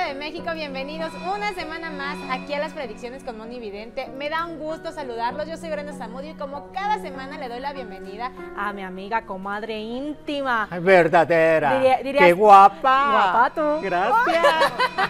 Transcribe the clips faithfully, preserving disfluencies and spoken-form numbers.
de México, bienvenidos una semana más aquí a las predicciones con Moni Vidente. Me da un gusto saludarlos, yo soy Brenda Zamudio y como cada semana le doy la bienvenida a mi amiga comadre íntima. Verdadera. Diría, dirías, ¡qué guapa! Guapa tú. Gracias.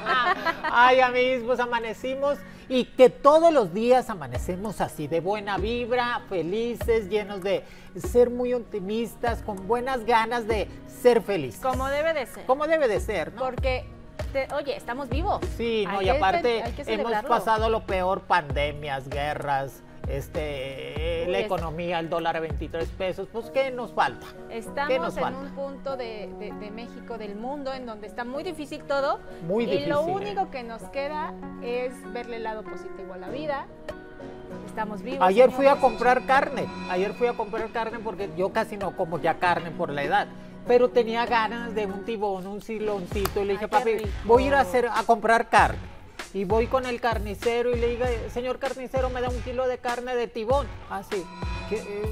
Ay, amigos, amanecimos y que todos los días amanecemos así, de buena vibra, felices, llenos de ser muy optimistas, con buenas ganas de ser felices. Como debe de ser. Como debe de ser, ¿no? Porque, te, oye, estamos vivos. Sí, no, hay y aparte que, hemos pasado lo peor, pandemias, guerras, este, Uy, la es... economía, el dólar a veintitrés pesos, pues ¿qué nos falta? Estamos ¿Qué nos en falta? un punto de, de, de México, del mundo, en donde está muy difícil todo. Muy y difícil. lo único eh. que nos queda es verle el lado positivo a la vida. Estamos vivos. Ayer fui a comprar carne, ayer fui a comprar carne porque yo casi no como ya carne por la edad, pero tenía ganas de un tibón, un ciloncito, y le dije, Ay, papi, voy a ir a, hacer, a comprar carne. Y voy con el carnicero y le digo, señor carnicero, me da un kilo de carne de tibón. Así, que eh,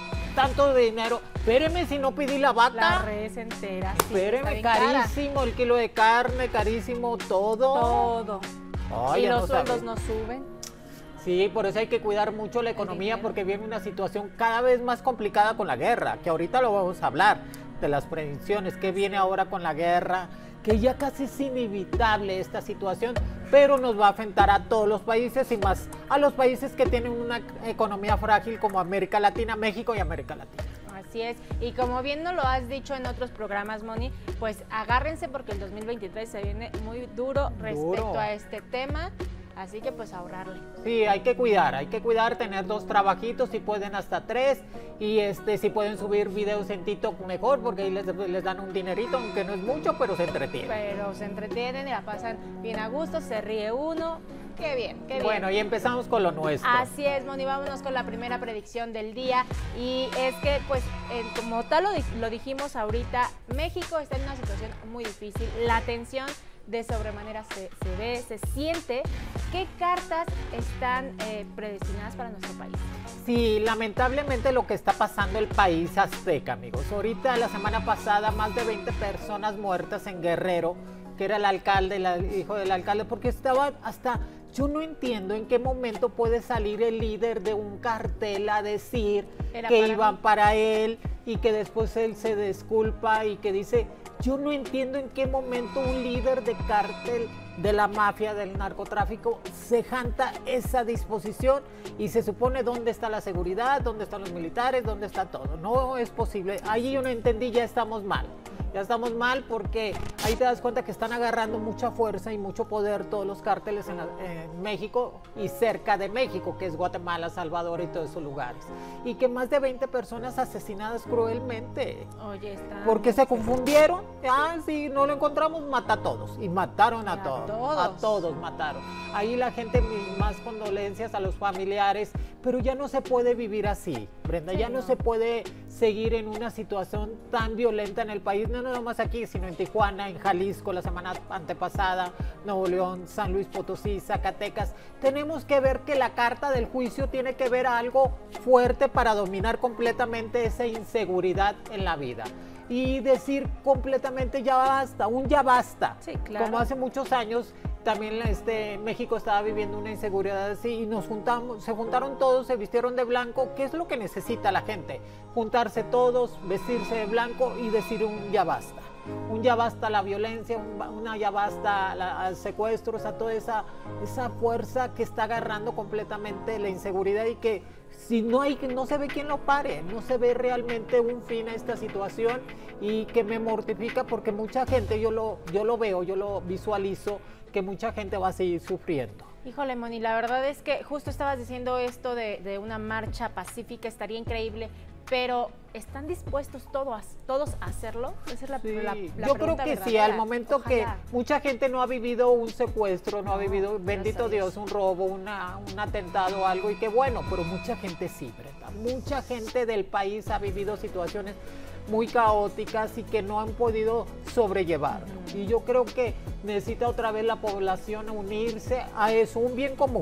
tanto dinero. Espéreme si no pedí la vaca. La res entera. Sí, Espéreme, carísimo cara. El kilo de carne, carísimo todo. Todo. Ay, y los no sueldos sabe. no suben. Sí, por eso hay que cuidar mucho la economía porque viene una situación cada vez más complicada con la guerra, que ahorita lo vamos a hablar de las predicciones, que viene ahora con la guerra, que ya casi es inevitable esta situación, pero nos va a afectar a todos los países y más a los países que tienen una economía frágil como América Latina, México y América Latina. Así es, y como bien nos lo has dicho en otros programas, Moni, pues agárrense porque el dos mil veintitrés se viene muy duro respecto duro. a este tema. Así que pues ahorrarle. Sí, hay que cuidar, hay que cuidar, tener dos trabajitos, si pueden hasta tres, y este si pueden subir videos en TikTok mejor, porque ahí les, les dan un dinerito, aunque no es mucho, pero se entretienen. Pero se entretienen y la pasan bien a gusto, se ríe uno. Qué bien, qué bien. Bueno, y empezamos con lo nuestro. Así es, Moni, vámonos con la primera predicción del día. Y es que, pues, eh, como tal lo, lo dijimos ahorita, México está en una situación muy difícil. La tensión de sobremanera se, se ve, se siente. ¿Qué cartas están eh, predestinadas para nuestro país? Sí, lamentablemente lo que está pasando el país azteca, amigos. Ahorita, la semana pasada, más de veinte personas muertas en Guerrero, que era el alcalde, el hijo del alcalde, porque estaba hasta... Yo no entiendo en qué momento puede salir el líder de un cartel a decir Era que para iban mí. para él y que después él se disculpa y que dice... Yo no entiendo en qué momento un líder de cártel de la mafia, del narcotráfico, se janta esa disposición y se supone dónde está la seguridad, dónde están los militares, dónde está todo. No es posible. Ahí yo no entendí, ya estamos mal. Ya estamos mal porque ahí te das cuenta que están agarrando mucha fuerza y mucho poder todos los cárteles en, la, en México y cerca de México, que es Guatemala, Salvador y todos esos lugares. Y que más de veinte personas asesinadas cruelmente. Oye, está... Porque se confundieron. Ah, sí, no lo encontramos, mata a todos. Y mataron a, a todos. todos. A todos mataron. Ahí la gente, más condolencias a los familiares, pero ya no se puede vivir así, Brenda. Sí, ya no. no se puede seguir en una situación tan violenta en el país. No nada más aquí, sino en Tijuana, en Jalisco, la semana antepasada, Nuevo León, San Luis Potosí, Zacatecas. Tenemos que ver que la carta del juicio tiene que ver algo fuerte para dominar completamente esa inseguridad en la vida. Y decir completamente ya basta, un ya basta. Sí, claro. Como hace muchos años también este, México estaba viviendo una inseguridad así y nos juntamos, se juntaron todos, se vistieron de blanco. ¿Qué es lo que necesita la gente? Juntarse todos, vestirse de blanco y decir un ya basta. Un ya basta a la violencia, un, una ya basta a, la, a secuestros, a toda esa, esa fuerza que está agarrando completamente la inseguridad y que si no hay, no se ve quién lo pare, no se ve realmente un fin a esta situación y que me mortifica porque mucha gente, yo lo, yo lo veo, yo lo visualizo, que mucha gente va a seguir sufriendo. Híjole, Moni, la verdad es que justo estabas diciendo esto de, de una marcha pacífica, estaría increíble, pero ¿están dispuestos todos, todos a hacerlo? Esa es la, sí, la, la yo creo que verdadera. sí, al momento Ojalá. que mucha gente no ha vivido un secuestro, no, no ha vivido, bendito Dios, Dios, un robo, una, un atentado o algo, y que bueno, pero mucha gente sí, Brenda, mucha gente del país ha vivido situaciones muy caóticas y que no han podido sobrellevar. Y yo creo que necesita otra vez la población unirse a eso, un bien común.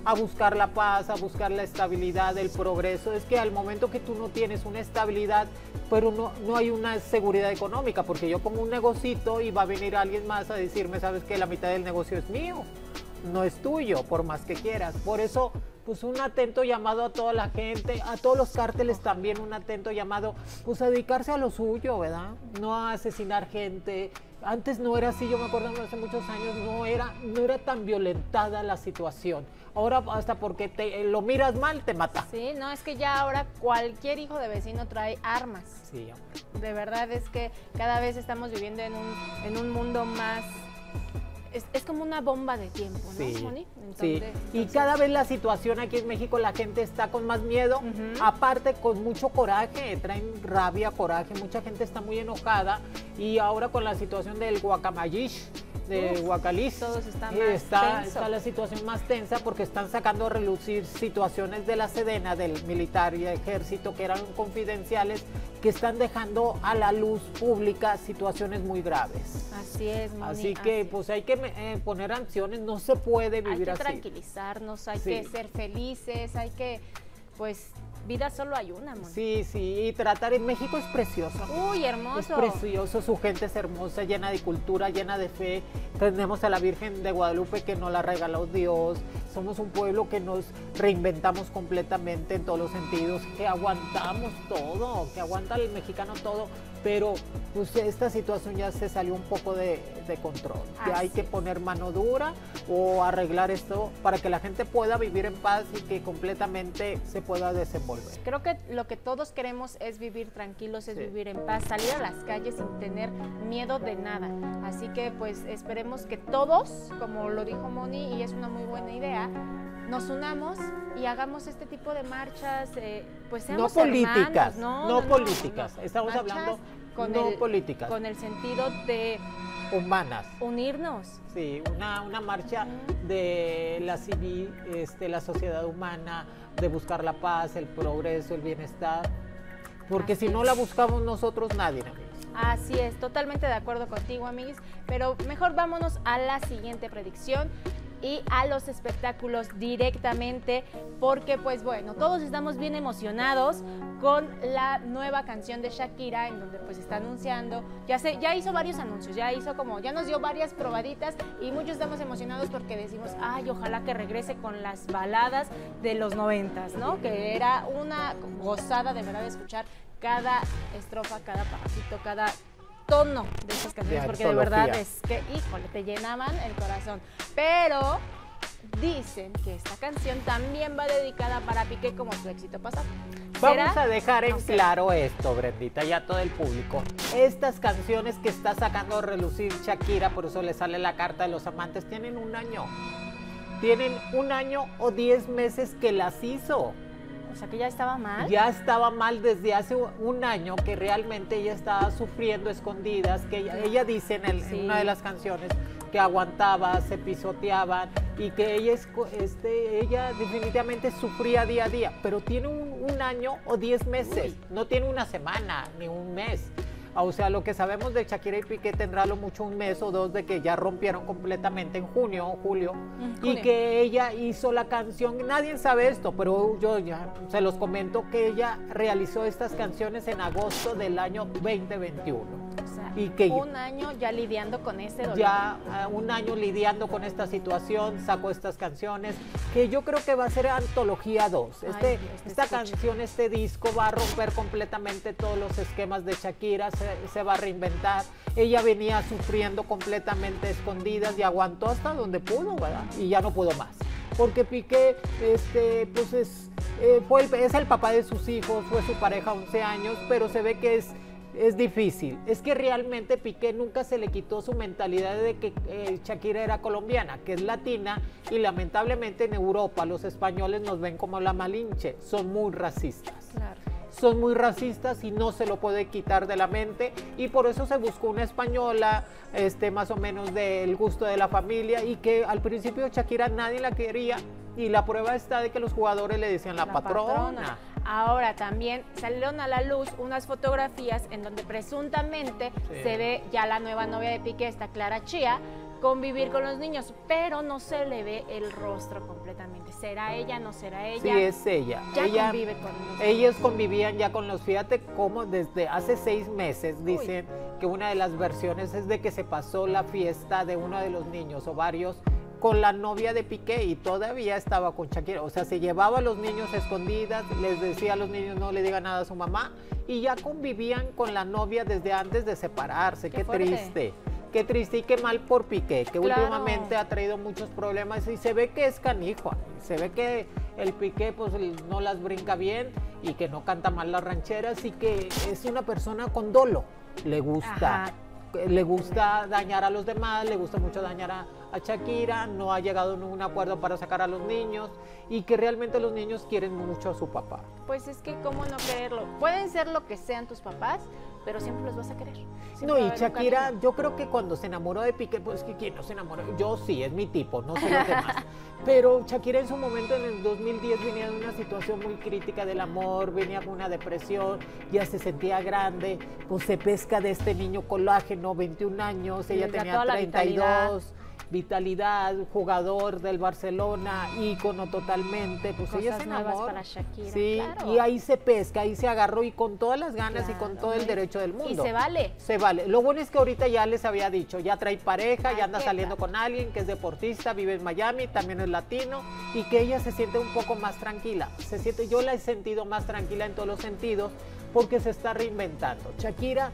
a buscar la paz, a buscar la estabilidad, el progreso. Es que al momento que tú no tienes una estabilidad, pero no, no hay una seguridad económica, porque yo pongo un negocito y va a venir alguien más a decirme, sabes que la mitad del negocio es mío, no es tuyo, por más que quieras. Por eso, pues un atento llamado a toda la gente, a todos los cárteles también un atento llamado, pues a dedicarse a lo suyo, ¿verdad? No a asesinar gente. Antes no era así, yo me acuerdo hace muchos años, no era, no era tan violentada la situación. Ahora hasta porque te, lo miras mal te mata. Sí, no, es que ya ahora cualquier hijo de vecino trae armas. Sí, hombre. De verdad es que cada vez estamos viviendo en un, en un mundo más... Es, es como una bomba de tiempo, ¿no, sí, Moni? Entonces, sí, y entonces... cada vez la situación aquí en México, la gente está con más miedo, uh-huh. aparte con mucho coraje, traen rabia, coraje, mucha gente está muy enojada, y ahora con la situación del guacamayish, de Guacaliz, todos están eh, más está, está la situación más tensa porque están sacando a relucir situaciones de la Sedena, del militar y ejército que eran confidenciales, que están dejando a la luz pública situaciones muy graves. Así es, Moni, Así que así pues hay que eh, poner acciones, no se puede vivir así. Hay que así. tranquilizarnos, hay sí. que ser felices, hay que, pues, vida solo hay una, Moni. Sí, sí, y tratar, en México es precioso. Uy, hermoso. Es precioso, su gente es hermosa, llena de cultura, llena de fe. Tenemos a la Virgen de Guadalupe que nos la regaló Dios. Somos un pueblo que nos reinventamos completamente en todos los sentidos, que aguantamos todo, que aguanta el mexicano todo, pero pues esta situación ya se salió un poco de, de control. Que hay que poner mano dura o arreglar esto para que la gente pueda vivir en paz y que completamente se pueda desenvolver. Creo que lo que todos queremos es vivir tranquilos, es sí. vivir en paz, salir a las calles sin tener miedo de nada. Así que pues esperemos que todos, como lo dijo Moni, y es una muy buena idea, nos unamos y hagamos este tipo de marchas, eh, pues seamos no políticas, hermanos, no, no, no políticas, no, no. estamos Marchas hablando con no el, políticas, con el sentido de humanas, unirnos. Sí, una, una marcha de la civil, este, la sociedad humana, de buscar la paz, el progreso, el bienestar, porque Así si no es. la buscamos nosotros, nadie, amigos. Así es, totalmente de acuerdo contigo, amiguis, pero mejor vámonos a la siguiente predicción y a los espectáculos directamente, porque pues bueno, todos estamos bien emocionados con la nueva canción de Shakira, en donde pues está anunciando, ya se, ya hizo varios anuncios, ya hizo como, ya nos dio varias probaditas y muchos estamos emocionados porque decimos, ay, ojalá que regrese con las baladas de los noventas, ¿no? Que era una gozada de verdad de escuchar cada estrofa, cada pasito, cada tono de esas canciones, de porque de verdad es que, híjole, te llenaban el corazón. Pero dicen que esta canción también va dedicada para Piqué como su éxito pasado. Vamos a dejar en no sé. claro esto, Brendita, ya todo el público. Estas canciones que está sacando a relucir Shakira, por eso le sale la carta de los amantes, tienen un año. Tienen un año o diez meses que las hizo. O sea, que ya estaba mal. Ya estaba mal desde hace un año, que realmente ella estaba sufriendo escondidas, que ella, ella dice en, el, sí. en una de las canciones que aguantaba, se pisoteaban y que ella, es, este, ella definitivamente sufría día a día, pero tiene un, un año o diez meses, Uy. no tiene una semana ni un mes. O sea, lo que sabemos de Shakira y Piqué tendrá lo mucho un mes o dos de que ya rompieron completamente en junio o julio, mm, y julio. que ella hizo la canción, nadie sabe esto, pero yo ya se los comento que ella realizó estas canciones en agosto del año veinte veintiuno. O sea, y que un año ya lidiando con este dolor. Ya uh, un año lidiando con esta situación, sacó estas canciones, que yo creo que va a ser antología dos. Este, Ay, Dios, esta escucha. canción, este disco va a romper completamente todos los esquemas de Shakira, se, se va a reinventar. Ella venía sufriendo completamente escondidas y aguantó hasta donde pudo, ¿verdad? Y ya no pudo más. Porque Piqué, este, pues es, eh, fue el, es el papá de sus hijos, fue su pareja once años, pero se ve que es Es difícil, es que realmente Piqué nunca se le quitó su mentalidad de que eh, Shakira era colombiana, que es latina, y lamentablemente en Europa los españoles nos ven como la Malinche, son muy racistas. Claro. Son muy racistas y no se lo puede quitar de la mente, y por eso se buscó una española, este, más o menos del gusto de la familia, y que al principio Shakira nadie la quería, y la prueba está de que los jugadores le decían la, la patrona. patrona. Ahora también salieron a la luz unas fotografías en donde presuntamente sí. se ve ya la nueva novia de Piqué, esta Clara Chía, convivir con los niños, pero no se le ve el rostro completamente. ¿Será ella, no será ella? Sí, es ella. Ya ella, convive con los Ellos convivían ya con los, fíjate cómo desde hace seis meses dicen Uy. que una de las versiones es de que se pasó la fiesta de uno de los niños o varios con la novia de Piqué y todavía estaba con Shakira. O sea, se llevaba a los niños escondidas, les decía a los niños no le digan nada a su mamá y ya convivían con la novia desde antes de separarse. Qué, qué triste. Qué triste y qué mal por Piqué, que claro. últimamente ha traído muchos problemas y se ve que es canijo, se ve que el Piqué pues no las brinca bien y que no canta mal las rancheras y que es una persona con dolo, le gusta, Ajá. le gusta dañar a los demás, le gusta mucho dañar a, a Shakira, no ha llegado a un acuerdo para sacar a los niños y que realmente los niños quieren mucho a su papá. Pues es que cómo no quererlo, pueden ser lo que sean tus papás, pero siempre los vas a querer. Siempre no, y Shakira, yo creo que cuando se enamoró de Piqué, pues que quién no se enamoró, yo sí, es mi tipo, no sé los demás. Pero Shakira en su momento, en el dos mil diez, venía de una situación muy crítica del amor, venía con una depresión, ya se sentía grande, pues se pesca de este niño colágeno, veintiún años, ella tenía treinta y dos. Vitalidad, jugador del Barcelona, ícono totalmente, pues Cosas ella se enamoró. Para Shakira, sí, claro. Y ahí se pesca, ahí se agarró y con todas las ganas claro, y con todo el derecho del mundo. Y se vale. Se vale. Lo bueno es que ahorita ya les había dicho, ya trae pareja, Ay, ya anda saliendo tal. con alguien que es deportista, vive en Miami, también es latino y que ella se siente un poco más tranquila. Se siente, yo la he sentido más tranquila en todos los sentidos porque se está reinventando. Shakira,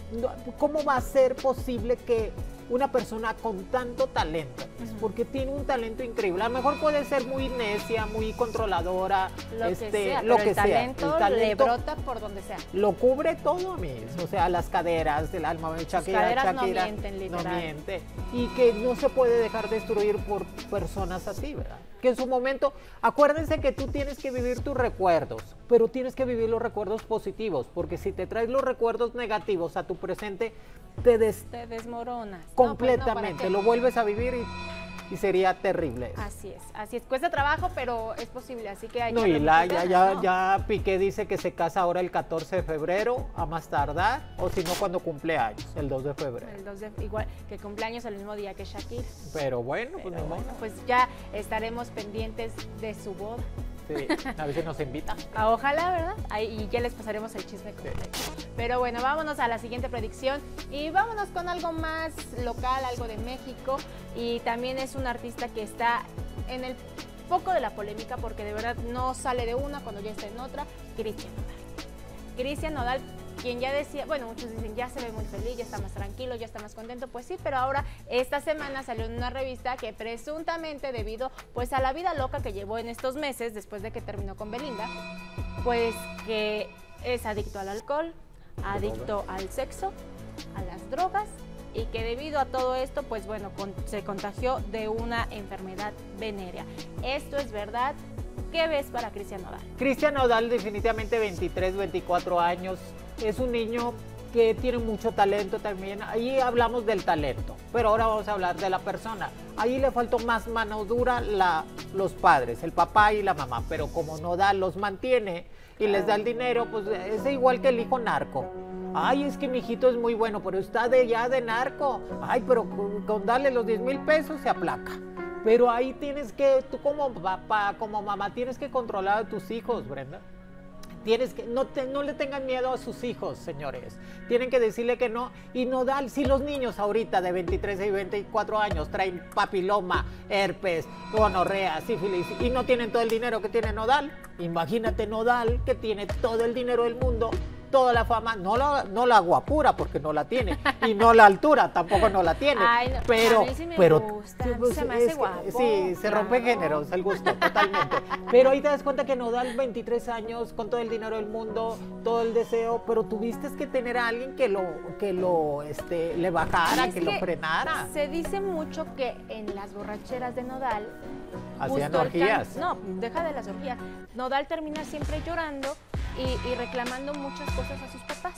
¿cómo va a ser posible que una persona con tanto talento, pues, porque tiene un talento increíble? A lo mejor puede ser muy necia, muy controladora, lo este, que sea, lo pero que el, sea. talento el talento le brota por donde sea. Lo cubre todo, mis, o sea, las caderas del alma de Shakira. Sus caderas Shakira no mienten, literal. No miente. Y que no se puede dejar destruir por personas así, ¿verdad? Que en su momento, acuérdense que tú tienes que vivir tus recuerdos, pero tienes que vivir los recuerdos positivos, porque si te traes los recuerdos negativos a tu presente, te, des te desmoronas. Completamente, no, pues no, lo vuelves a vivir y, y sería terrible eso. Así es, así es. Cuesta trabajo, pero es posible, así que hay no, que y la, ya, ya, ¿no? ya Piqué dice que se casa ahora el catorce de febrero, a más tardar, o si no cuando cumple años, el dos de febrero. El dos de, igual que cumpleaños el mismo día que Shakira. Pero bueno, pero pues, bueno, pues ya estaremos pendientes de su boda. Sí, a ver si nos invita. Ojalá, ¿verdad? Ahí, y ya les pasaremos el chisme completo. Sí. Pero bueno, vámonos a la siguiente predicción y vámonos con algo más local, algo de México. Y también es un artista que está en el foco de la polémica porque de verdad no sale de una cuando ya está en otra. Cristian Nodal. Cristian Nodal, quien ya decía, bueno, muchos dicen ya se ve muy feliz, ya está más tranquilo, ya está más contento, pues sí, pero ahora esta semana salió en una revista que presuntamente debido pues a la vida loca que llevó en estos meses después de que terminó con Belinda, pues que es adicto al alcohol, adicto al sexo, a las drogas y que debido a todo esto pues bueno, con, se contagió de una enfermedad venérea. ¿Esto es verdad? ¿Qué ves para Cristian Nodal? Cristian Nodal definitivamente veintitrés, veinticuatro años. Es un niño que tiene mucho talento también. Ahí hablamos del talento, pero ahora vamos a hablar de la persona. Ahí le faltó más mano dura la, los padres, el papá y la mamá, pero como Nodal los mantiene y les da el dinero, pues es igual que el hijo narco. Ay, es que mi hijito es muy bueno, pero está de ya de narco. Ay, pero con, con darle los diez mil pesos se aplaca. Pero ahí tienes que, tú como papá, como mamá, tienes que controlar a tus hijos, Brenda. Tienes que, no, te, no le tengan miedo a sus hijos, señores. Tienen que decirle que no. Y Nodal, si los niños ahorita de veintitrés y veinticuatro años traen papiloma, herpes, gonorrea, sífilis y no tienen todo el dinero que tiene Nodal, imagínate Nodal que tiene todo el dinero del mundo, toda la fama, no la, no la guapura porque no la tiene y no la altura tampoco no la tiene. Ay, no, pero, a mí sí me pero gusta, pues, se me hace es, guapo. Sí, se rompe claro. géneros, el gusto, totalmente. Pero ahí te das cuenta que Nodal, veintitrés años, con todo el dinero del mundo, todo el deseo, pero tuviste que tener a alguien que lo, que lo, este, le bajara, que, que lo frenara. Se dice mucho que en las borracheras de Nodal hacían orgías. No, deja de las orgías. Nodal termina siempre llorando y, y reclamando muchas cosas a sus papás.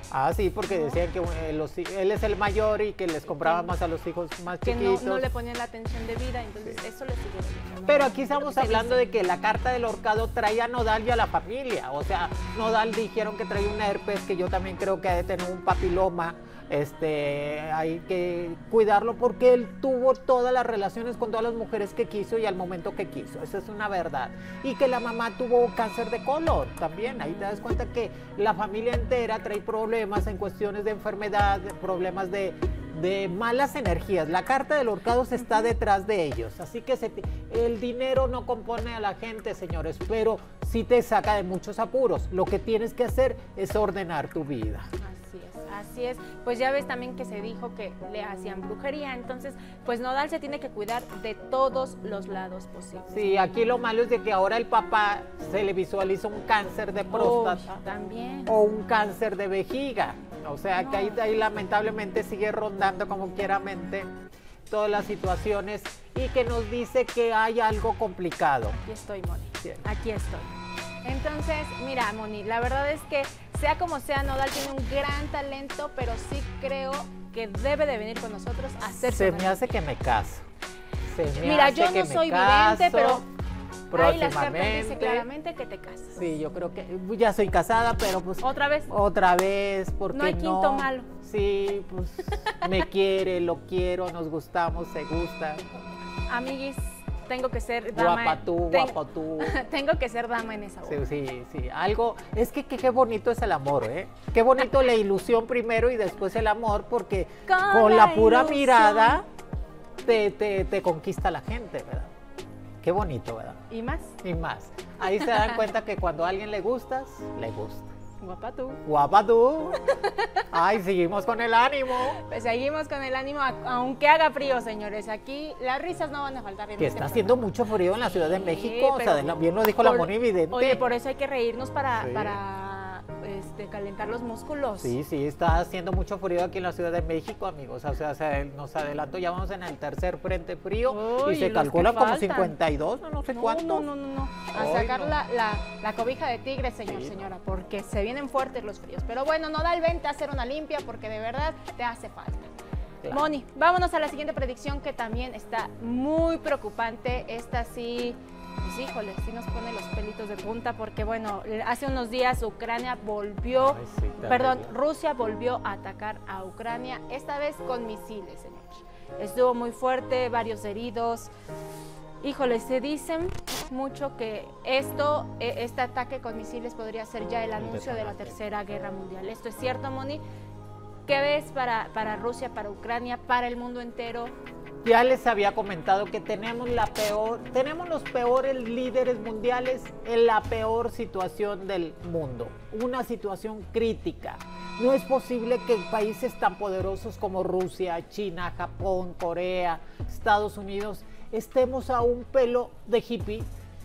Ah, sí, porque ¿no? decían que eh, los, él es el mayor y que les compraba más a los hijos más que chiquitos. no, no le ponían la atención de vida, entonces sí. eso le sigue doliendo. Pero aquí estamos ¿Qué hablando dicen? de que la carta del ahorcado trae a Nodal y a la familia. O sea, Nodal dijeron que trae un herpes, que yo también creo que ha de tener un papiloma. Este, hay que cuidarlo porque él tuvo todas las relaciones con todas las mujeres que quiso y al momento que quiso. Esa es una verdad. Y que la mamá tuvo cáncer de colon también. Ahí te das cuenta que la familia entera trae problemas en cuestiones de enfermedad, problemas de, de malas energías. La carta del ahorcado está detrás de ellos. Así que se, el dinero no compone a la gente, señores, pero sí te saca de muchos apuros. Lo que tienes que hacer es ordenar tu vida. Así es, así es. Pues ya ves también que se dijo que le hacían brujería, entonces pues Nodal se tiene que cuidar de todos los lados posibles. Sí, aquí lo malo es de que ahora el papá se le visualiza un cáncer de próstata. Uy, también. O un cáncer de vejiga. O sea, no. que ahí, ahí lamentablemente sigue rondando como quieramente todas las situaciones y que nos dice que hay algo complicado. Aquí estoy, Moni. Bien. Aquí estoy. Entonces, mira, Moni, la verdad es que sea como sea, Nodal tiene un gran talento, pero sí creo que debe de venir con nosotros a hacerse. Se me hace que me caso. Se me mira, hace yo que no me soy caso, vidente, pero ahí las cartas próximamente. dice claramente que te casas. Sí, yo creo que ya soy casada, pero pues ¿Otra vez? Otra vez, porque no hay quinto no? malo. Sí, pues me quiere, lo quiero, nos gustamos, se gusta. Amiguis, tengo que ser dama. Guapa tú, ten, guapo tú. Tengo que ser dama en esa boda. Sí, sí, sí. Algo, es que qué bonito es el amor, ¿eh? Qué bonito la ilusión primero y después el amor, porque con, con la, la pura ilusión. mirada te, te, te conquista la gente, ¿verdad? Qué bonito, ¿verdad? ¿Y más? Y más. Ahí se dan cuenta que cuando a alguien le gustas, le gusta. Guapa tú. Guapa tú. Ay, seguimos con el ánimo. Pues seguimos con el ánimo, aunque haga frío, señores. Aquí las risas no van a faltar. Que está haciendo mucho frío en la Ciudad de sí, México. O sea, bien lo dijo por, la Moni Vidente. Oye, por eso hay que reírnos para, sí. para este, calentar los músculos. Sí, sí, está haciendo mucho frío aquí en la Ciudad de México, amigos. O sea, se nos adelantó, ya vamos en el tercer frente frío. Uy, y se calcula como cincuenta y dos, no, no sé no, cuánto. No, no, no, no. A Ay, sacar no. La, la, la cobija de tigre, señor, sí, señora, no. porque se vienen fuertes los fríos. Pero bueno, Nodal, vente a hacer una limpia porque de verdad te hace falta. Claro. Moni, vámonos a la siguiente predicción que también está muy preocupante. Esta sí, pues híjole, sí nos pone los pelitos de punta porque bueno, hace unos días Ucrania volvió, Ay, sí, perdón, Rusia volvió a atacar a Ucrania, esta vez con misiles, señores. Estuvo muy fuerte, varios heridos. Híjole, se dicen mucho que esto, este ataque con misiles podría ser ya el anuncio de la Tercera Guerra Mundial. ¿Esto es cierto, Moni? ¿Qué ves para, para Rusia, para Ucrania, para el mundo entero? Ya les había comentado que tenemos la peor, tenemos los peores líderes mundiales en la peor situación del mundo. Una situación crítica. No es posible que países tan poderosos como Rusia, China, Japón, Corea, Estados Unidos estemos a un pelo de hippie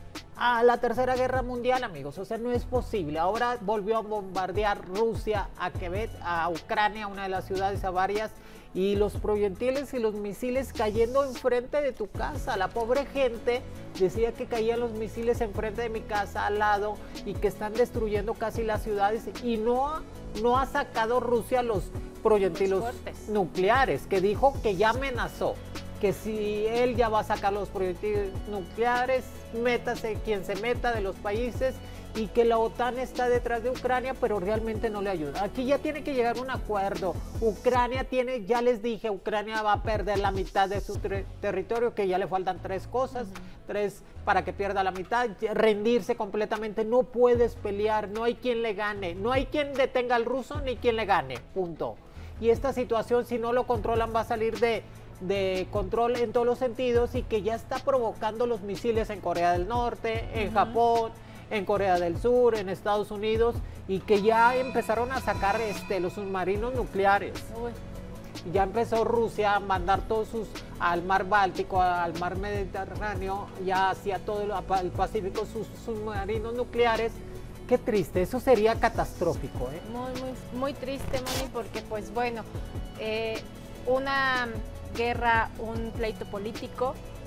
a la Tercera Guerra Mundial, amigos. O sea, no es posible. Ahora volvió a bombardear Rusia a Kiev, a Ucrania, una de las ciudades, a varias, y los proyectiles y los misiles cayendo enfrente de tu casa. La pobre gente decía que caían los misiles enfrente de mi casa, al lado, y que están destruyendo casi las ciudades, y no, no ha sacado Rusia los proyectiles nucleares, que dijo que ya amenazó. Que si él ya va a sacar los proyectiles nucleares, métase quien se meta de los países, y que la OTAN está detrás de Ucrania, pero realmente no le ayuda. Aquí ya tiene que llegar un acuerdo. Ucrania tiene, ya les dije, Ucrania va a perder la mitad de su territorio, que ya le faltan tres cosas, tres para que pierda la mitad, rendirse completamente. No puedes pelear, no hay quien le gane, no hay quien detenga al ruso ni quien le gane, punto. Y esta situación, si no lo controlan, va a salir de... de control en todos los sentidos, y que ya está provocando los misiles en Corea del Norte, en uh-huh. Japón, en Corea del Sur, en Estados Unidos, y que ya empezaron a sacar este, los submarinos nucleares. Uh-huh. Ya empezó Rusia a mandar todos sus al mar Báltico, al mar Mediterráneo, ya hacia todo el, el Pacífico, sus submarinos nucleares. Qué triste, eso sería catastrófico, ¿eh? Muy, muy, muy triste, Moni, porque pues bueno, eh, una guerra, un pleito político,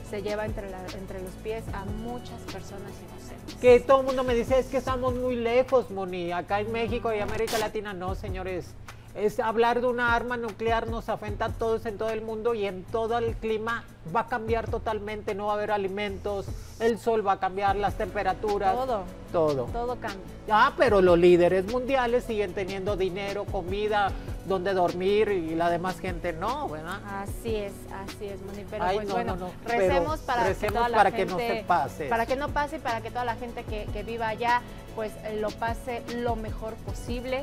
se lleva entre, la, entre los pies a muchas personas inocentes. Que todo el mundo me dice, es que estamos muy lejos, Moni, acá en México y América Latina. No, señores, es hablar de una arma nuclear nos afecta a todos en todo el mundo y en todo el clima va a cambiar totalmente, no va a haber alimentos, el sol va a cambiar, las temperaturas. Todo. Todo. Todo cambia. Ah, pero los líderes mundiales siguen teniendo dinero, comida, donde dormir y la demás gente no, ¿verdad? Así es, así es, Moni. Pero Ay, pues no, bueno, no, no. recemos Pero para, recemos que, toda la para gente, que no se pase. Para que no pase y para que toda la gente que, que viva allá, pues lo pase lo mejor posible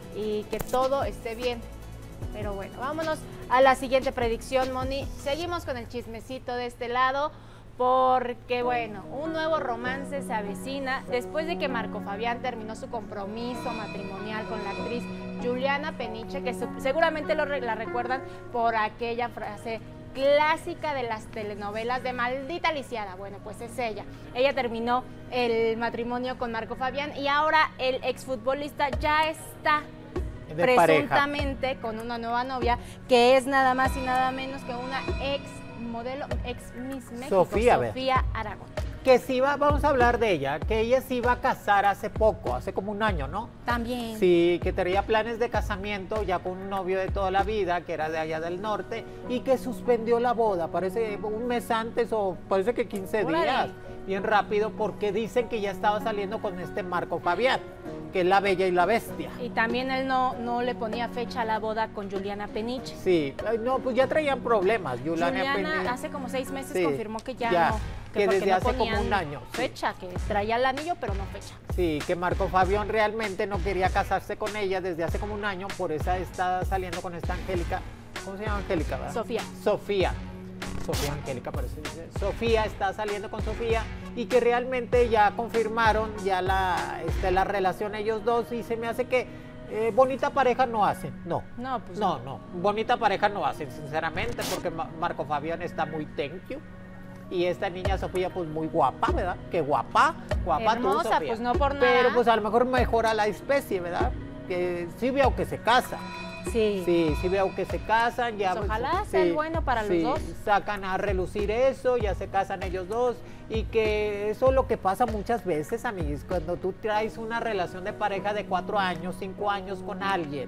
y que todo esté bien. Pero bueno, vámonos a la siguiente predicción, Moni. Seguimos con el chismecito de este lado. Porque bueno, un nuevo romance se avecina después de que Marco Fabián terminó su compromiso matrimonial con la actriz Juliana Peniche, que seguramente lo, la recuerdan por aquella frase clásica de las telenovelas de maldita lisiada. Bueno, pues es ella. Ella terminó el matrimonio con Marco Fabián y ahora el exfutbolista ya está de presuntamente pareja con una nueva novia, que es nada más y nada menos que una ex modelo, ex Miss México, Sofía, Sofía Aragón. Que sí va, vamos a hablar de ella, que ella sí iba a casar hace poco, hace como un año, ¿no? También. Sí, que tenía planes de casamiento ya con un novio de toda la vida, que era de allá del norte, y que suspendió la boda, parece un mes antes o parece que quince Órale. días, bien rápido, porque dicen que ya estaba saliendo con este Marco Fabián, que es la bella y la bestia. Y también él no, no le ponía fecha a la boda con Juliana Peniche. Sí, ay, no, pues ya traían problemas. Juliana, Juliana Peniche, hace como seis meses sí, confirmó que ya, ya, no, que porque desde no hace como ponían un año, sí. fecha, que traía el anillo pero no fecha. Sí, que Marco Fabián realmente no quería casarse con ella desde hace como un año, por eso está saliendo con esta Angélica. ¿Cómo se llama Angélica, verdad? Sofía. Sofía. Sofía Angélica parece. Sofía está saliendo con Sofía y que realmente ya confirmaron ya la, este, la relación ellos dos y se me hace que eh, bonita pareja no hacen, no. No, pues no, no, bonita pareja no hacen, sinceramente, porque Ma- Marco Fabián está muy thank you. Y esta niña Sofía, pues muy guapa, ¿verdad? Qué guapa, guapa hermosa, tú, Sofía. pues no por nada. Pero pues a lo mejor mejora la especie, ¿verdad? Que sí veo que se casa. Sí. Sí, sí veo que se casan. Ya, Pues ojalá sí, sea el bueno para sí, los dos. sacan a relucir eso, ya se casan ellos dos. Y que eso es lo que pasa muchas veces, amigos, cuando tú traes una relación de pareja de cuatro años, cinco años con alguien.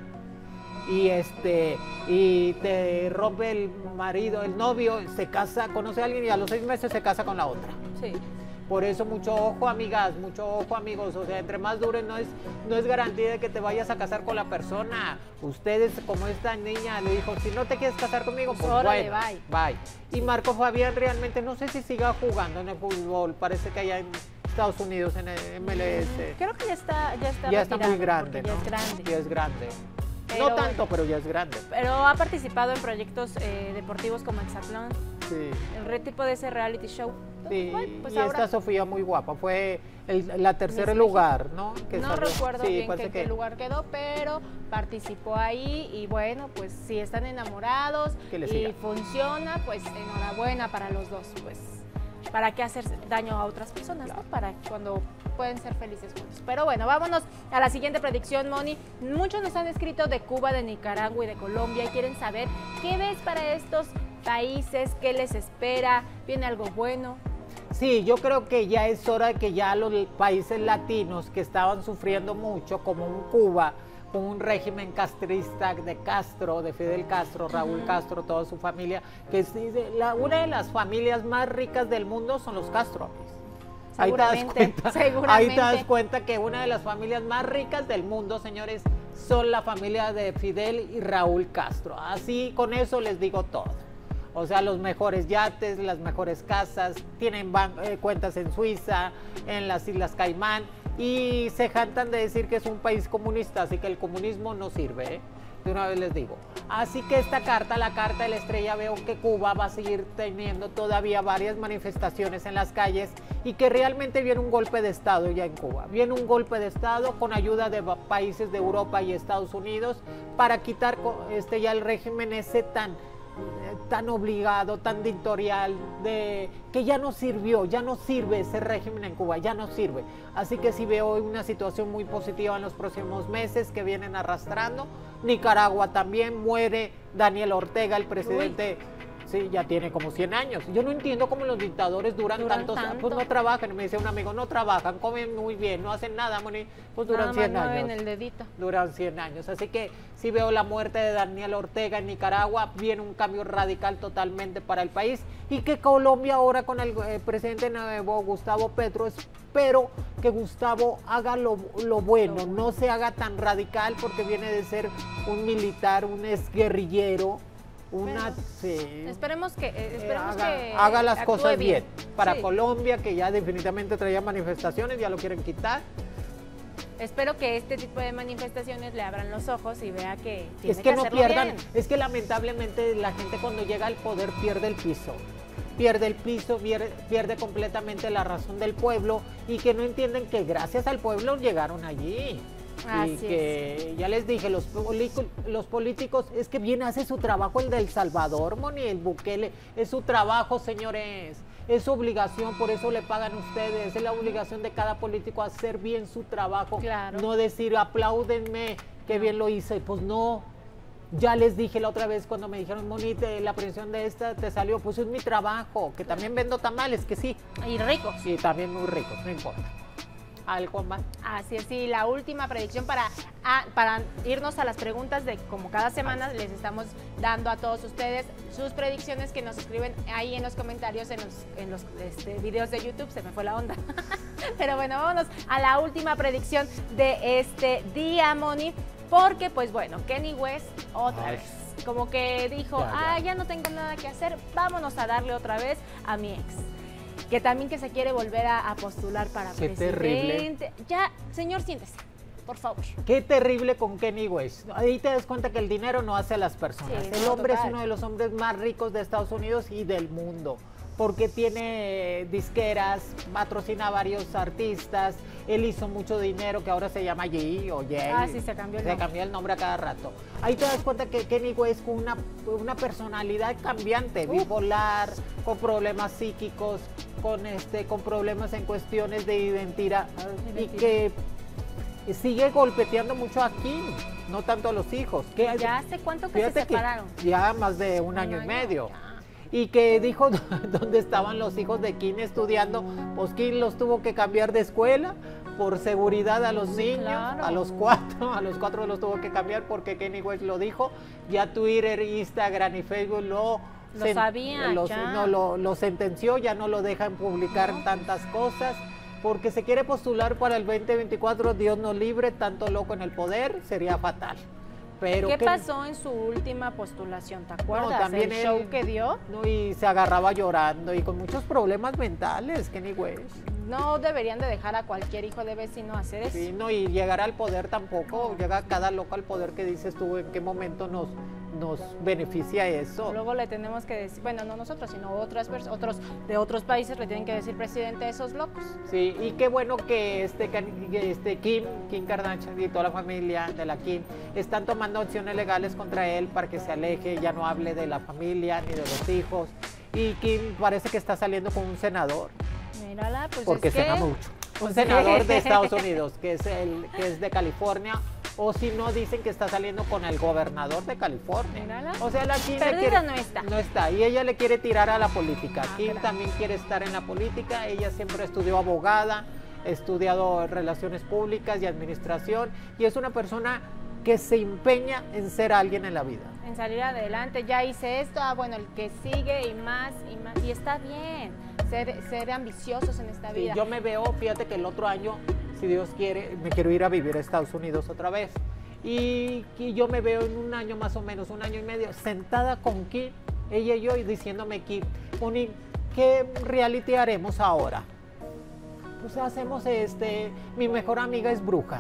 Y este y te rompe el marido, el novio, se casa, conoce a alguien y a los seis meses se casa con la otra. Sí. Por eso mucho ojo, amigas, mucho ojo, amigos. O sea, entre más dure no es, no es garantía de que te vayas a casar con la persona. Ustedes, como esta niña le dijo, si no te quieres casar conmigo, pues órale, bueno, bye. bye. Y Marco Fabián realmente no sé si siga jugando en el fútbol. Parece que allá en Estados Unidos, en el M L S. Creo que ya está, ya está Ya está muy retirado, grande, porque ¿no? ya es grande. Ya es grande. Pero no tanto, bueno. pero ya es grande. Pero ha participado en proyectos eh, deportivos como Hexatlón, Sí. el re- tipo de ese reality show. Sí, Bueno, pues y ahora esta Sofía muy guapa, fue el la tercer Miss lugar, ¿no? Que no salió. recuerdo Sí, bien parece qué, qué que- lugar quedó, pero participó ahí y bueno, pues si están enamorados Que le y siga. funciona, pues enhorabuena para los dos, pues para qué hacer daño a otras personas, ¿no? Para cuando pueden ser felices juntos. Pero bueno, vámonos a la siguiente predicción, Moni. Muchos nos han escrito de Cuba, de Nicaragua y de Colombia y quieren saber qué ves para estos países, qué les espera, viene algo bueno. Sí, yo creo que ya es hora de que ya los países latinos que estaban sufriendo mucho, como un Cuba, con un régimen castrista de Castro, de Fidel Castro, Raúl Ujú. Castro, toda su familia, que es de la, una de las familias más ricas del mundo son los Castro. amigos. Ahí te das Seguramente, cuenta, seguramente. ahí te das cuenta que una de las familias más ricas del mundo, señores, son la familia de Fidel y Raúl Castro. Así con eso les digo todo. O sea, los mejores yates, las mejores casas, tienen ban- eh, cuentas en Suiza, en las Islas Caimán, y se jactan de decir que es un país comunista, así que el comunismo no sirve, ¿eh? De una vez les digo. Así que esta carta, la carta de la estrella, veo que Cuba va a seguir teniendo todavía varias manifestaciones en las calles y que realmente viene un golpe de Estado ya en Cuba. Viene un golpe de Estado con ayuda de va- países de Europa y Estados Unidos para quitar co- este, ya el régimen ese tan... eh, tan obligado, tan dictatorial, de que ya no sirvió, ya no sirve ese régimen en Cuba, ya no sirve. Así que sí veo una situación muy positiva en los próximos meses que vienen arrastrando. Nicaragua también, muere Daniel Ortega, el presidente. sí, ya tiene como cien años. Yo no entiendo cómo los dictadores duran, ¿Duran tantos tanto? Pues no trabajan, me dice un amigo, no trabajan, comen muy bien, no hacen nada, Moni, pues duran Nada más cien mueven años. el dedito. Duran cien años. Así que si veo la muerte de Daniel Ortega en Nicaragua, viene un cambio radical totalmente para el país. Y que Colombia ahora con el eh, presidente nuevo, Gustavo Petro, espero que Gustavo haga lo, lo bueno, no se haga tan radical porque viene de ser un militar, un exguerrillero, una... Bueno, sí, Esperemos que, eh, esperemos haga, que haga las actúe cosas bien. Para Sí. Colombia, que ya definitivamente traía manifestaciones, ya lo quieren quitar. Espero que este tipo de manifestaciones le abran los ojos y vea que tiene Es que, no hacerlo pierdan, bien. es que lamentablemente la gente cuando llega al poder pierde el piso. Pierde el piso, pierde, pierde completamente la razón del pueblo y que no entienden que gracias al pueblo llegaron allí. Así y que ya les dije, los, los políticos, es que bien hace su trabajo el de El Salvador, Moni, el Bukele, es su trabajo, señores, es su obligación, por eso le pagan ustedes, es la obligación de cada político hacer bien su trabajo, Claro. no decir apláudenme, que bien lo hice, pues no. Ya les dije la otra vez cuando me dijeron, Moni, te- la presión de esta te salió, pues es mi trabajo, que también vendo tamales, que sí, Y ricos. y también muy ricos, no importa. ¿Algo más? Así es, y la última predicción para, a- para irnos a las preguntas de como cada semana les estamos dando a todos ustedes sus predicciones que nos escriben ahí en los comentarios en los, en los este, videos de YouTube, se me fue la onda. Pero bueno, vámonos a la última predicción de este día, Moni, porque pues bueno, Kanye West otra Ay. vez, como que dijo, Ya, ya. ah, ya no tengo nada que hacer, vámonos a darle otra vez a mi ex. Que también que se quiere volver a, a postular para Qué presidente. terrible. Ya, señor, siéntese, por favor. Qué terrible con Kanye West. Ahí te das cuenta que el dinero no hace a las personas. Sí, el no, hombre total. es uno de los hombres más ricos de Estados Unidos y del mundo. Porque tiene disqueras, patrocina a varios artistas. Él hizo mucho dinero que ahora se llama Jay o Jay. Ah, sí, se cambió el Se nombre. cambia el nombre a cada rato. Ahí te das cuenta que Kanye West con una, una personalidad cambiante, bipolar, con problemas psíquicos, con este, con problemas en cuestiones de identidad, y Identidad. que sigue golpeteando mucho a Kim, no tanto a los hijos. Que ¿Ya hace cuánto que fíjate se que separaron? ya más de un, Un año, y año, medio. ya. Y que dijo dónde estaban los hijos de Kim estudiando, pues Kim los tuvo que cambiar de escuela por seguridad a los niños, claro. a los cuatro, a los cuatro los tuvo que cambiar porque Kanye West lo dijo, ya Twitter, Instagram y Facebook lo Lo sabía, los- ya. no, lo, lo sentenció, ya no lo dejan publicar No. tantas cosas, porque se quiere postular para el veinte veinticuatro, Dios nos libre, tanto loco en el poder, sería fatal. Pero ¿Qué que- pasó en su última postulación? ¿Te acuerdas? también el él- show que dio. No, y se agarraba llorando y con muchos problemas mentales, Kanye West. No deberían de dejar a cualquier hijo de vecino hacer eso. Sí, no, y llegar al poder tampoco, llega cada loco al poder que dices tú, ¿en qué momento nos, nos beneficia eso? Luego le tenemos que decir, bueno, no nosotros, sino otras pers- otros de otros países le tienen que decir presidente a esos locos. Sí, y qué bueno que este, Kan- que este Kim, Kim Kardashian y toda la familia de la Kim están tomando acciones legales contra él para que se aleje, ya no hable de la familia ni de los hijos. Y Kim parece que está saliendo con un senador, Mírala, pues porque es que... cena mucho. Un pues, senador de Estados Unidos, que es, el, que es de California, o si no dicen que está saliendo con el gobernador de California. Mírala. O sea, la Kim le Perdida quiere- no está. No está, y ella le quiere tirar a la política. Ah, Kim caray. también quiere estar en la política, ella siempre estudió abogada, ha estudiado relaciones públicas y administración, y es una persona que se empeña en ser alguien en la vida. En salir adelante, ya hice esto, ah, bueno, el que sigue y más y más, y está bien, ser, ser ambiciosos en esta Sí, vida. yo me veo, fíjate que el otro año, si Dios quiere, me quiero ir a vivir a Estados Unidos otra vez. Y, y yo me veo en un año más o menos, un año y medio, sentada con Kim, ella y yo, y diciéndome, Kim, Moni, ¿qué reality haremos ahora? Pues hacemos este, mi mejor amiga es bruja.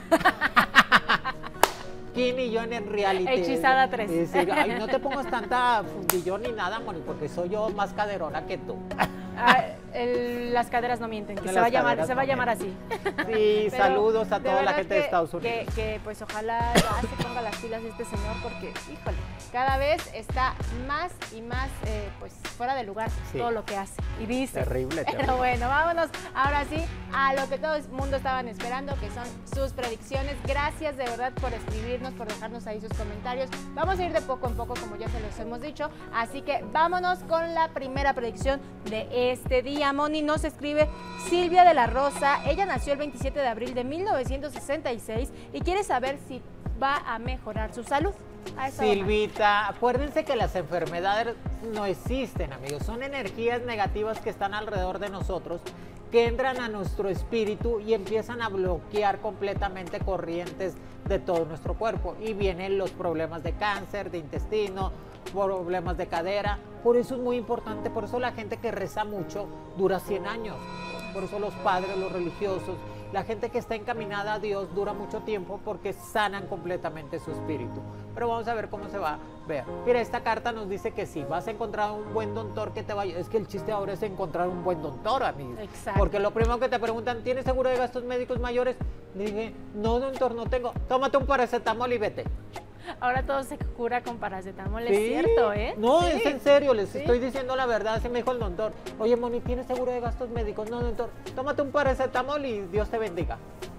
Kim y yo en el reality. Hechizada tres. Y decir, ay, no te pongas tanta fundillón ni nada, Moni, porque soy yo más caderona que tú. Ah, el, las caderas no mienten, que De se va, a las llamar, caderas se va a no llamar así. Sí, Pero saludos a de toda la verdad gente de que- Estados Unidos. Que, que, pues ojalá ya se ponga las pilas este señor porque, híjole, cada vez está más y más eh, pues fuera de lugar Sí. todo lo que hace y dice. Terrible, Pero terrible. bueno, vámonos ahora sí a lo que todo el mundo estaban esperando, que son sus predicciones. Gracias de verdad por escribirnos, por dejarnos ahí sus comentarios. Vamos a ir de poco en poco, como ya se los hemos dicho. Así que vámonos con la primera predicción de este día. Moni nos escribe Silvia de la Rosa. Ella nació el veintisiete de abril de mil novecientos sesenta y seis y quiere saber si va a mejorar su salud. A eso vamos. Silvita, acuérdense que las enfermedades no existen, amigos. Son energías negativas que están alrededor de nosotros, que entran a nuestro espíritu y empiezan a bloquear completamente corrientes de todo nuestro cuerpo. Y vienen los problemas de cáncer, de intestino, problemas de cadera. Por eso es muy importante, por eso la gente que reza mucho dura cien años. Por eso los padres, los religiosos, la gente que está encaminada a Dios dura mucho tiempo porque sanan completamente su espíritu. Pero vamos a ver cómo se va a ver. Mira, esta carta nos dice que sí, vas a encontrar un buen doctor que te vaya. Es que el chiste ahora es encontrar un buen doctor, amigos. Exacto. Porque lo primero que te preguntan, ¿tienes seguro de gastos médicos mayores? Dije, no, doctor, no tengo. Tómate un paracetamol y vete. Ahora todo se cura con paracetamol, Sí. es cierto, ¿eh? No, Sí. es en serio, les Sí. estoy diciendo la verdad. Así me dijo el doctor. Oye, Moni, ¿tienes seguro de gastos médicos? No, doctor, tómate un paracetamol y Dios te bendiga.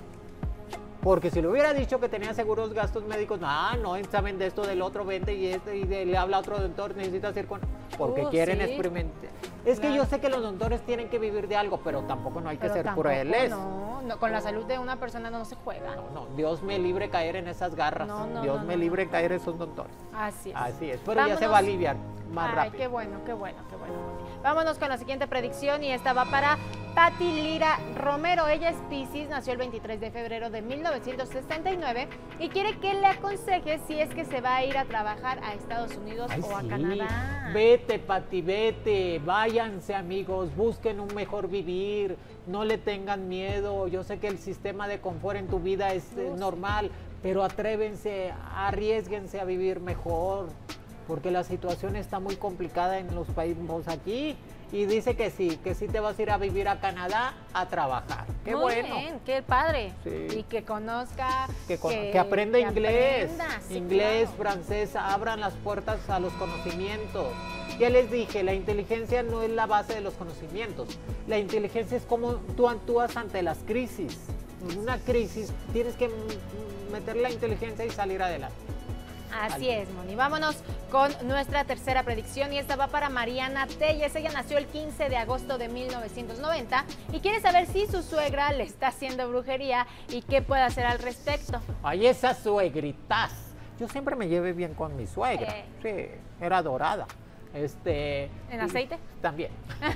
Porque si le hubiera dicho que tenía seguros gastos médicos, ah, no, saben de esto, del otro, vende y este, y de- le habla a otro doctor, necesitas ir con... Porque Uh, quieren sí. experimentar. Es que Claro. yo sé que los doctores tienen que vivir de algo, pero tampoco no hay que Pero ser tampoco, crueles. No, no, con la salud de una persona no se juega. No, no, Dios me libre caer en esas garras. No, no, Dios no, me no, libre caer en esos doctores. Así es. Así es, pero ya se Vámonos. va a aliviar más Ay, rápido. qué bueno, qué bueno, qué bueno. Vámonos con la siguiente predicción y esta va para Patti Lira Romero. Ella es Piscis, nació el veintitrés de febrero de mil novecientos sesenta y nueve y quiere que le aconseje si es que se va a ir a trabajar a Estados Unidos Ay, o a sí. Canadá. Vete, Pati, vete. Váyanse, amigos. Busquen un mejor vivir. No le tengan miedo. Yo sé que el sistema de confort en tu vida es eh, No, sí. normal, pero atrévense, arriesguense a vivir mejor, porque la situación está muy complicada en los países aquí. Y dice que sí, que sí te vas a ir a vivir a Canadá a trabajar. Qué Muy bueno. bien, qué padre. Sí. Y que conozca, Que, con- que aprenda que inglés, aprenda, sí, inglés, claro. francés, abran las puertas a los conocimientos. Ya les dije, la inteligencia no es la base de los conocimientos. La inteligencia es cómo tú actúas ante las crisis. En una crisis tienes que mm, meter la inteligencia y salir adelante. Así es, Moni. Vámonos con nuestra tercera predicción y esta va para Mariana Telles. Ella nació el quince de agosto de mil novecientos noventa y quiere saber si su suegra le está haciendo brujería y qué puede hacer al respecto. Ay, esas suegritas. Yo siempre me llevé bien con mi suegra. Sí, era dorada. Este, ¿En y- aceite? También.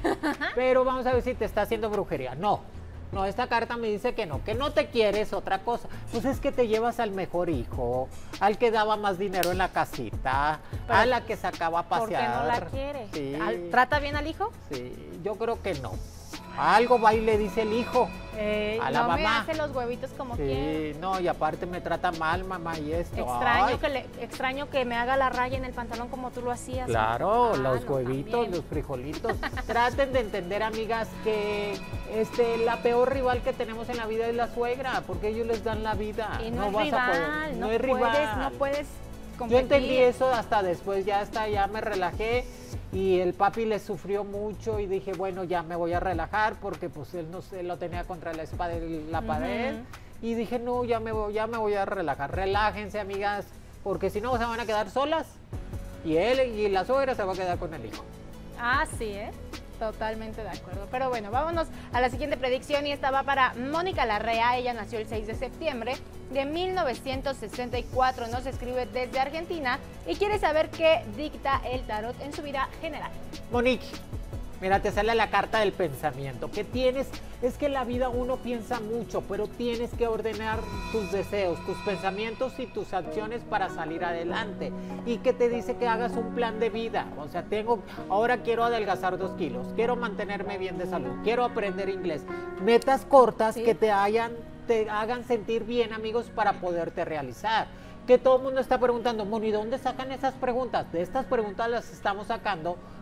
Pero vamos a ver si te está haciendo brujería. No. No, esta carta me dice que no, que no te quieres otra cosa. Pues es que te llevas al mejor hijo, al que daba más dinero en la casita, Pero, a la que sacaba a ¿Por qué pasear. no la quiere? Sí, ¿Al- ¿Trata bien al hijo? sí, yo creo que no. Algo va y le dice el hijo. Eh, A la no me mamá. hace los huevitos como quiere. Sí, no, y aparte me trata mal, mamá, y esto. Extraño Ay, que, le, extraño que me haga la raya en el pantalón como tú lo hacías. Claro, Ah, los no, huevitos, también. los frijolitos. Traten de entender, amigas, que este, la peor rival que tenemos en la vida es la suegra, porque ellos les dan la vida. Y no, vas es a poder- rival, no, es puedes, rival. no puedes Yo competir. entendí eso hasta después, ya hasta ya me relajé y el papi le sufrió mucho y dije, bueno, ya me voy a relajar porque pues él no sé, lo tenía contra la espada de la pared. Ujú. Y dije, no, ya me, voy, ya me voy a relajar. Relájense, amigas, porque si no se van a quedar solas y él y la suegra se va a quedar con el hijo. Ah, sí, ¿eh? Totalmente de acuerdo. Pero bueno, vámonos a la siguiente predicción y esta va para Mónica Larrea. Ella nació el seis de septiembre de mil novecientos sesenta y cuatro. Nos escribe desde Argentina y quiere saber qué dicta el tarot en su vida general. Monique, mira, te sale la carta del pensamiento. ¿Qué tienes? Es que en la vida uno piensa mucho, pero tienes que ordenar tus deseos, tus pensamientos y tus acciones para salir adelante. Y que te dice que hagas un plan de vida. O sea, tengo, ahora quiero adelgazar dos kilos, quiero mantenerme bien de salud, quiero aprender inglés. Metas cortas Sí. que te hayan, te hagan sentir bien, amigos, para poderte realizar. Que todo el mundo está preguntando, Moni, ¿dónde sacan esas preguntas? De estas preguntas las estamos sacando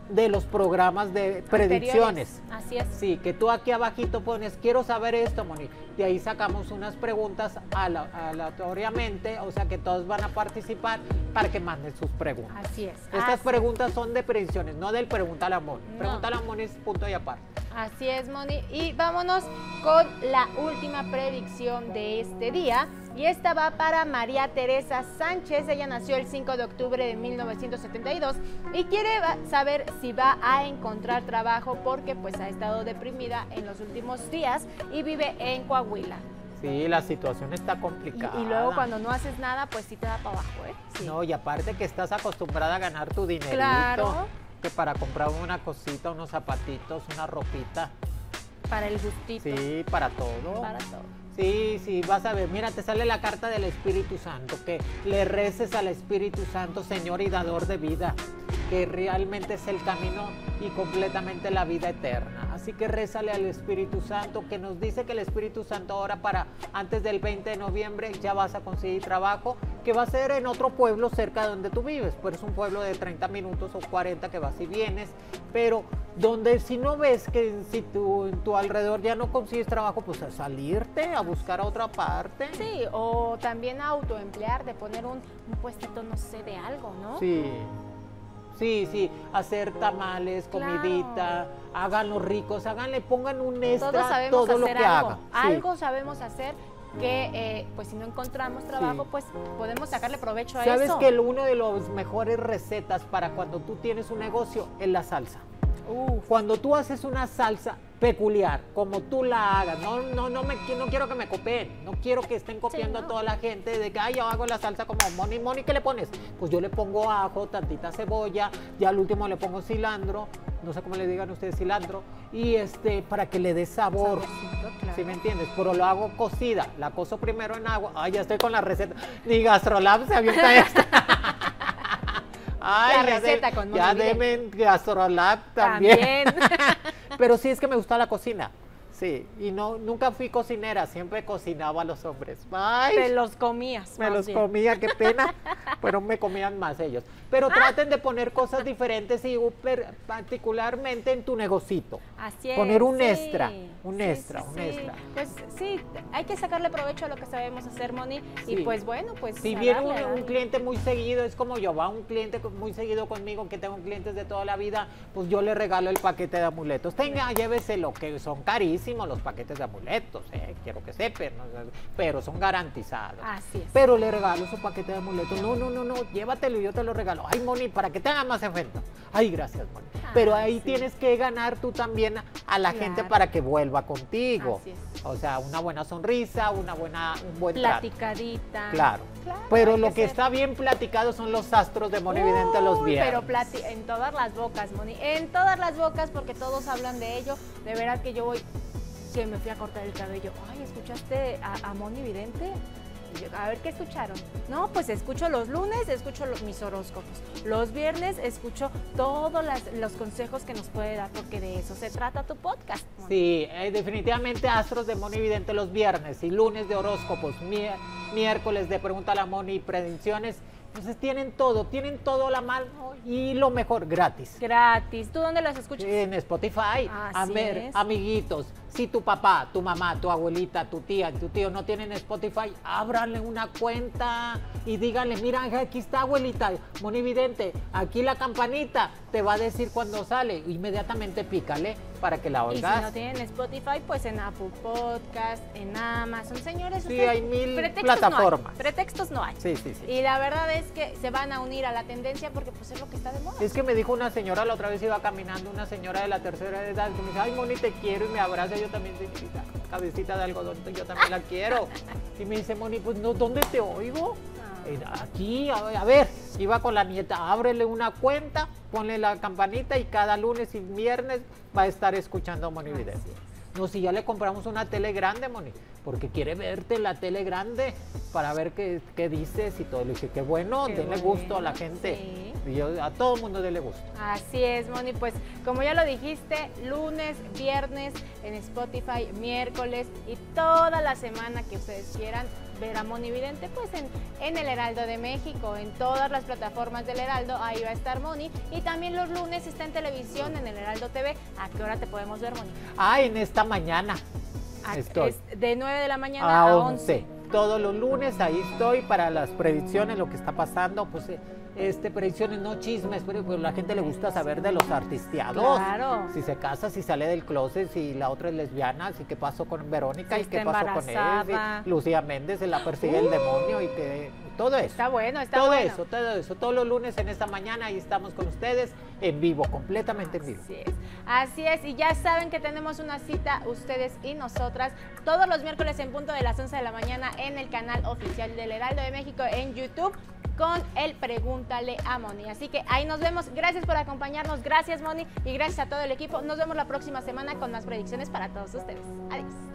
de los programas de predicciones. Así es. Sí, que tú aquí abajito pones, quiero saber esto, Moni. De ahí sacamos unas preguntas aleatoriamente, o sea que todos van a participar para que manden sus preguntas. Así es. Estas así preguntas son de predicciones, no del Pregúntale a Moni. No. Pregúntale a Moni es punto y aparte. Así es, Moni. Y vámonos con la última predicción de este día. Y esta va para María Teresa Sánchez. Ella nació el cinco de octubre de mil novecientos setenta y dos y quiere saber si va a encontrar trabajo porque pues ha estado deprimida en los últimos días y vive en Coahuila. Sí, la situación está complicada. Y, y luego cuando no haces nada, pues sí te da para abajo, ¿eh? Sí. No, y aparte que estás acostumbrada a ganar tu dinerito. Claro. Que para comprar una cosita, unos zapatitos, una ropita. Para el gustito. Sí, para todo. Para todo. Sí, sí, vas a ver, mira, te sale la carta del Espíritu Santo, que le reces al Espíritu Santo, Señor y dador de vida, que realmente es el camino y completamente la vida eterna. Así que rézale al Espíritu Santo, que nos dice que el Espíritu Santo ahora para antes del veinte de noviembre ya vas a conseguir trabajo, que va a ser en otro pueblo cerca de donde tú vives, pues es un pueblo de treinta minutos o cuarenta que vas y vienes, pero donde si no ves que si tú en tu alrededor ya no consigues trabajo, pues a salirte, a buscar a otra parte. Sí, o también a autoemplear, de poner un, un puestito, no sé, de algo, ¿no? Sí, sí, sí, hacer tamales, Claro. comidita, háganlo ricos, háganle, pongan un extra Todos sabemos todo lo hacer que algo, hagan. Sí. algo sabemos hacer que eh, pues si no encontramos trabajo, Sí. pues podemos sacarle provecho a ¿Sabes eso. que el- uno de los mejores recetas para cuando tú tienes un negocio es la salsa? Uf, Cuando tú haces una salsa peculiar, como tú la hagas, no, no, no, me, no quiero que me copien, no quiero que estén copiando ¿no? a toda la gente de que, ay, yo hago la salsa como Moni, Moni, ¿qué le pones? Pues yo le pongo ajo, tantita cebolla, ya al último le pongo cilantro, no sé cómo le digan ustedes cilantro, y este, para que le dé sabor. saborcito, claro. ¿Sí me entiendes? Pero lo hago cocida, la cozo primero en agua. Ay, ya estoy con la receta. Ni Gastrolab se avienta esta. Ay, La ya receta de- con Ya Moni Vidente. deben Gastrolab también. También. Pero sí es que me gusta la cocina. Sí, y no, nunca fui cocinera, siempre cocinaba a los hombres. Ay, Te los comías. me más los bien. comía, qué pena, pero me comían más ellos. Pero traten de poner cosas diferentes y per- particularmente en tu negocito. Así es. Poner un sí. extra, un Sí, extra, sí, un sí. extra. Pues sí, hay que sacarle provecho a lo que sabemos hacer, Moni. Y Sí. pues bueno, pues. Si a viene darle, un, a un darle. cliente muy seguido, es como yo, va un cliente con- muy seguido conmigo, que tengo clientes de toda la vida, pues yo le regalo el paquete de amuletos. Tenga, llévese lo que son carísimos los paquetes de amuletos, eh, quiero que sepan, ¿no? Pero son garantizados. Así es. Pero le regalo su paquete de amuletos. No, no, no, no, llévatelo y yo te lo regalo. Ay, Moni, para que te haga más efecto. Ay, gracias, Moni. Ah, Pero ahí sí. tienes que ganar tú también a la gente Claro. para que vuelva contigo. Así es. O sea, una buena sonrisa, una buena, un buen trato. Platicadita. Claro. Claro, Pero hay lo que que ser- está bien platicado son los astros de Moni Vidente los Uy, viernes. pero plati- en todas las bocas, Moni. En todas las bocas, porque todos hablan de ello. De verdad que yo voy. Sí, me fui a cortar el cabello. Ay, ¿escuchaste a, a Moni Vidente? Y yo, a ver, ¿qué escucharon? No, pues escucho los lunes, escucho los, mis horóscopos. Los viernes escucho todos las- los consejos que nos puede dar, porque de eso se trata tu podcast, Moni. Sí, eh, definitivamente astros de Moni Vidente los viernes y lunes de horóscopos, mi- miércoles de Pregúntale a Moni y predicciones. Entonces tienen todo, tienen todo a la mano y lo mejor, gratis. Gratis. ¿Tú dónde las escuchas? En Spotify. A Así ver, es. amiguitos, si tu papá, tu mamá, tu abuelita, tu tía, tu tío no tienen Spotify, ábranle una cuenta y díganle, mira, aquí está abuelita, Moni Vidente, aquí la campanita, te va a decir cuando sale, inmediatamente pícale para que la Y si oigas. no tienen Spotify, pues en Apple Podcast, en Amazon, señores. Sí, ustedes- hay mil pretextos plataformas. No hay, pretextos no hay. Sí, sí, sí. Y la verdad es que se van a unir a la tendencia porque pues es lo que está de moda. Es que me dijo una señora, la otra vez iba caminando, una señora de la tercera edad, que me dice, ay, Moni, te quiero, y me abraza, yo también, chiquita, cabecita de algodón, yo también la quiero. Y me dice, Moni, pues, no, ¿dónde te oigo? Ah. Eh, Aquí, a ver, a ver, iba con la nieta, ábrele una cuenta, ponle la campanita y cada lunes y viernes va a estar escuchando a Moni Así Vidente. No, si ya le compramos una tele grande, Moni, porque quiere verte la tele grande para ver qué, qué dices y todo. Le dije, qué bueno, Qué denle bueno, gusto a la gente. sí. Y yo, a todo el mundo denle gusto. Así es, Moni, pues como ya lo dijiste, lunes, viernes en Spotify, miércoles y toda la semana que ustedes quieran, ver a Moni Vidente pues en, en el Heraldo de México, en todas las plataformas del Heraldo, ahí va a estar Moni. Y también los lunes está en televisión, en el Heraldo T V. ¿A qué hora te podemos ver, Moni? Ah, en esta mañana. A, estoy. Es de nueve de la mañana a, a once. Todos los lunes ahí estoy para las predicciones, lo que está pasando, pues este predicciones, no chismes, pero pues, a la gente le gusta saber de los artisteados. Claro. Si se casa, si sale del closet, si la otra es lesbiana, si qué pasó con Verónica si y qué pasó con él, si Lucía Méndez se la persigue uh, el demonio y que todo eso. Está bueno, está todo bueno. Todo eso, todo eso, todos los lunes en esta mañana ahí estamos con ustedes en vivo, completamente en vivo. Así es, así es, y ya saben que tenemos una cita ustedes y nosotras todos los miércoles en punto de las once de la mañana en el canal oficial del Heraldo de México en YouTube con el Pregúntale a Moni. Así que ahí nos vemos. Gracias por acompañarnos, gracias Moni y gracias a todo el equipo. Nos vemos la próxima semana con más predicciones para todos ustedes. Adiós.